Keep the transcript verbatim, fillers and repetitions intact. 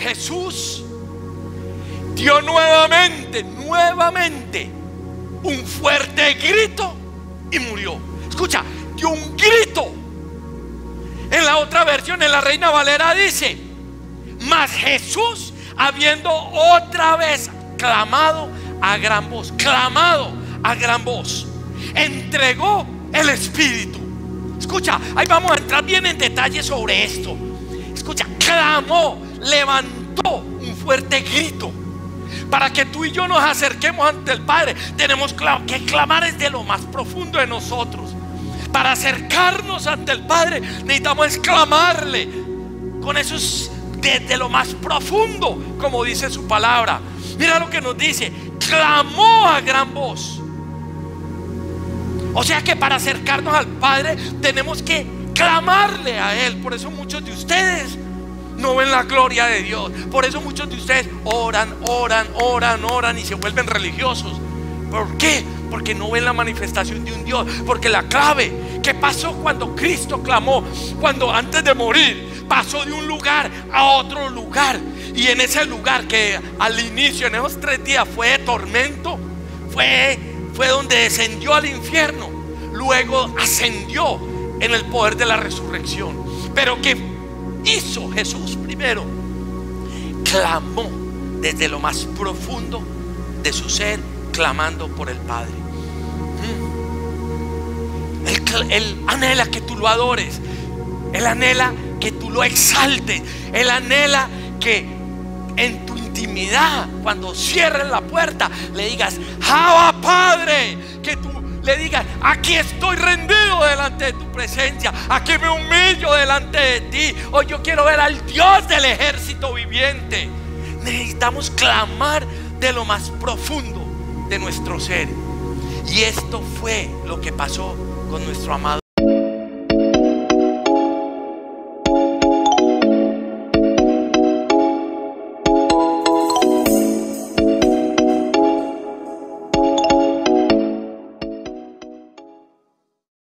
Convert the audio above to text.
Jesús dio nuevamente, nuevamente un fuerte grito y murió. Escucha, dio un grito. En la otra versión, en la Reina Valera, dice: mas Jesús, habiendo otra vez clamado a gran voz, clamado a gran voz, entregó el Espíritu. Escucha, ahí vamos a entrar bien en detalle sobre esto. Escucha, clamó, levantó un fuerte grito. Para que tú y yo nos acerquemos ante el Padre, tenemos que clamar desde lo más profundo de nosotros. Para acercarnos ante el Padre necesitamos exclamarle con esos desde lo más profundo, como dice su palabra. Mira lo que nos dice: clamó a gran voz. O sea que para acercarnos al Padre tenemos que clamarle a Él. Por eso muchos de ustedes no ven la gloria de Dios. Por eso muchos de ustedes oran, oran, oran, oran y se vuelven religiosos. ¿Por qué? Porque no ven la manifestación de un Dios. Porque la clave, ¿qué pasó cuando Cristo clamó? Cuando antes de morir pasó de un lugar a otro lugar. Y en ese lugar que al inicio, en esos tres días, fue de tormento, Fue, fue donde descendió al infierno. Luego ascendió en el poder de la resurrección. Pero ¿qué hizo Jesús primero? Clamó desde lo más profundo de su ser, clamando por el Padre. Él, él anhela que tú lo adores. Él anhela que tú lo exaltes. Él anhela que en tu intimidad, cuando cierres la puerta, le digas: Abba, Padre. Que tú le digas: aquí estoy rendido delante de tu presencia, aquí me humillo delante de ti. Hoy yo quiero ver al Dios del ejército viviente. Necesitamos clamar de lo más profundo de nuestro ser. Y esto fue lo que pasó con nuestro amado